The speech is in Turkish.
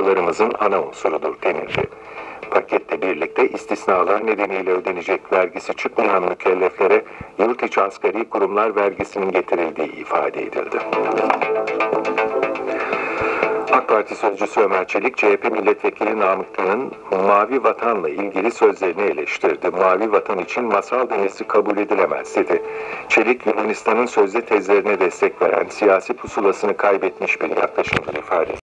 politikalarımızın ana unsurudur denildi. Paketle birlikte istisnalar nedeniyle ödenecek vergisi çıkmayan mükelleflere yurt içi asgari kurumlar vergisinin getirildiği ifade edildi. AK Parti sözcüsü Ömer Çelik, CHP milletvekili Namık Kın'ın Mavi Vatan'la ilgili sözlerini eleştirdi. Mavi Vatan için masal denesi kabul edilemez dedi. Çelik, Yunanistan'ın sözde tezlerine destek veren, siyasi pusulasını kaybetmiş bir yaklaşımdır ifade